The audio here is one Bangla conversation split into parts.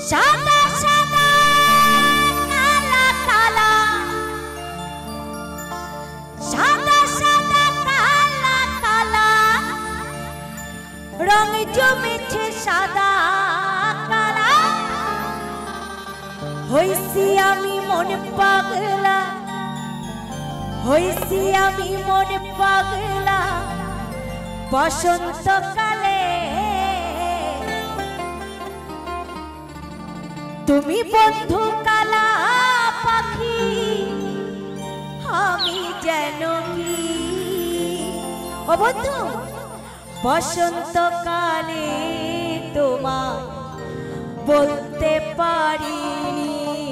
সাদা সাদা কালা কালা, সাদা সাদা কালা কালা, রং জমেছে সাদা কালা। হইছি আমি মন পাগলা, হইছি আমি মন পাগলা বসন্তকালে। তুমি বন্ধু কালা পাখি, আমি যেন কি ও বন্ধু বসন্তকালে তোমায় বলতে পারিনি।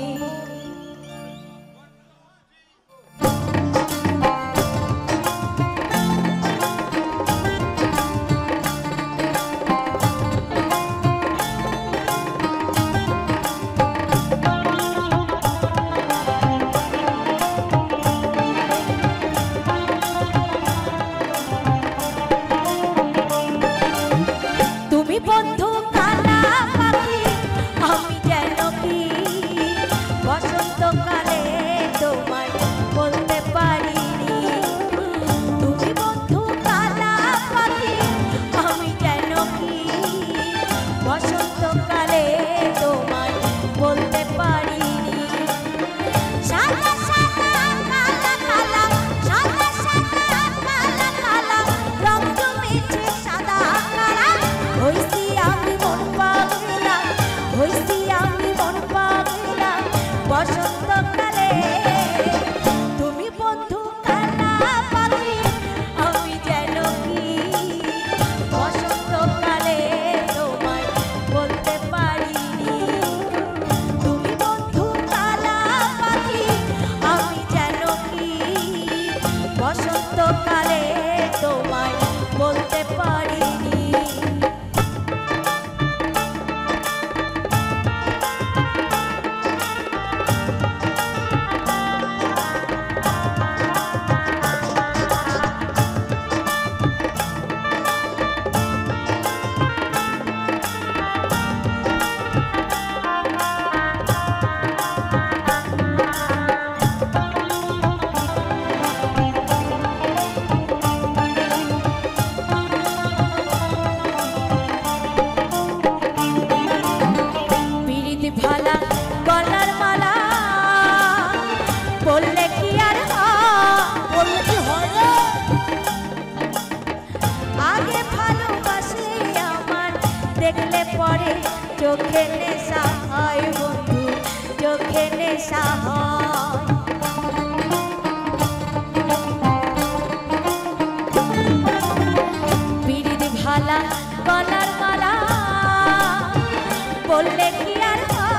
বন্ধু কালা পাখি, আমি যেন কি বসন্তকালে তোমায় বলতে পারিনি। তুমি বন্ধু কালা পাখি, আমি যেন কি বসন্তকালে তোমায় বলতে পারিনি। সাদা সাদা কালা কালা, সাদা সাদা কালা কালা, রং জমেছে সাদা কালা। হইছি আমি মন পাগলা, হইছি আমি মন পাগলা বসন্তকালে। তুমি বন্ধু কালা পাখি, আমি যেন কি বসন্তকালে তোমায় বলতে পারিনি। তুমি বন্ধু কালা পাখি, আমি যেন কি বসন্তকালে তোমায় বলতে পারিনি। ভালা গলার মালা বললে কি আর বললে কি হয়? আগে ভালোবাসে আমার, দেখলে পরে চোখে নেশা হয় বন্ধু, চোখে নেশা হয়। পিরিত ভালা গলার মালা বললে কি আর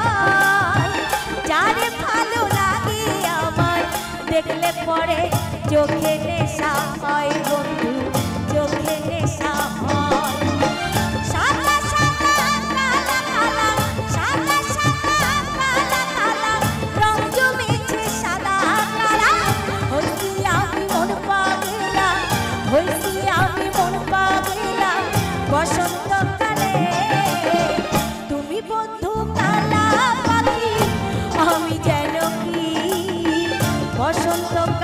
যারে ভালো লাগে আমার, দেখলে পরে চোখে নেশা হয় বন্ধু, চোখে নেশা হয়। সাদা সাদা কালা কালা, সাদা সাদা কালা কালা, রং জমেছে সাদা কালা। হইছি আমি মন পাগলা, হইছি আমি মন পাগলা বসন্তকালে। তুমি বন্ধু কালা পাখি, আমি যেন কি বসন্ত